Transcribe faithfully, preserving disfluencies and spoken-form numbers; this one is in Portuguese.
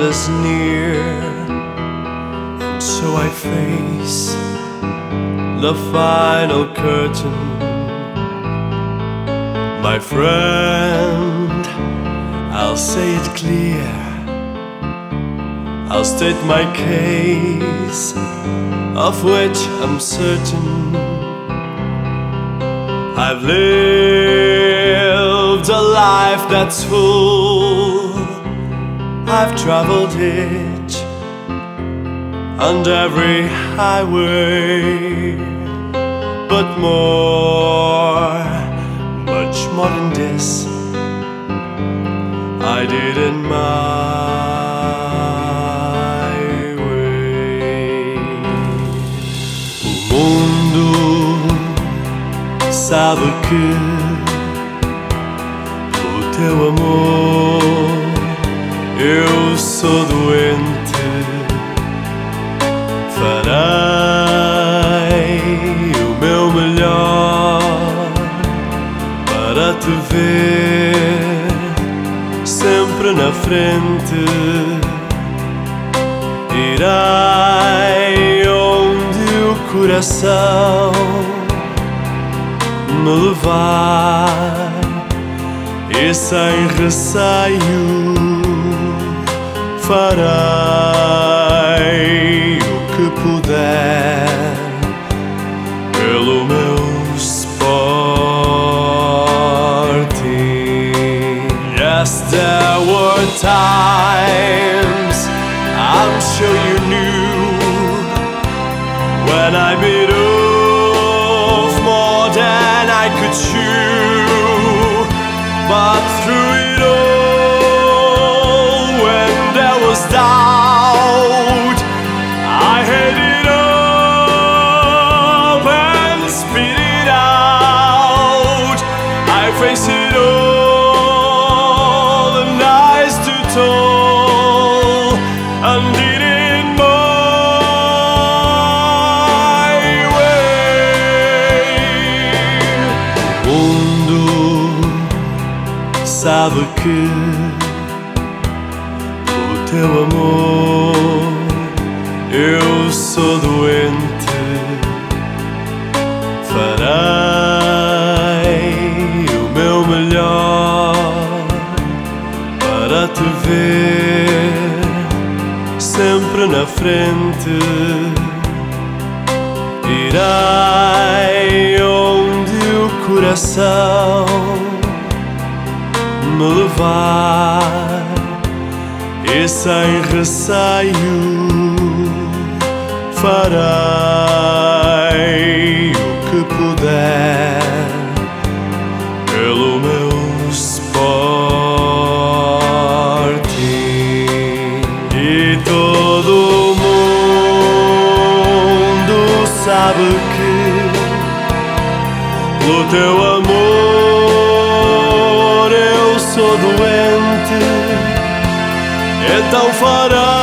was near, and so I face the final curtain. My friend, I'll say it clear, I'll state my case, of which I'm certain. I've lived a life that's full, I've traveled it on every highway, but more, much more than this, I did in my way. O mundo sabe que pelo teu amor eu sou doente. Farei o meu melhor para te ver sempre na frente. Irei onde o coração me levar, e sem receio farei o que puder pelo meu Sporting. Yes, there were times I'm sure you knew when I bit off more than I could chew, but through it all, when there was doubt, I had it up and spit it out. I faced it all and I stood tall and did it my way. O mundo sabe que pelo teu amor eu sou doente. Farei o meu melhor para te ver sempre na frente. Irei onde o coração me levar, e sem receio farei o que puder pelo meu Sporting. E todo mundo sabe que pelo teu amor eu sou doente, então farei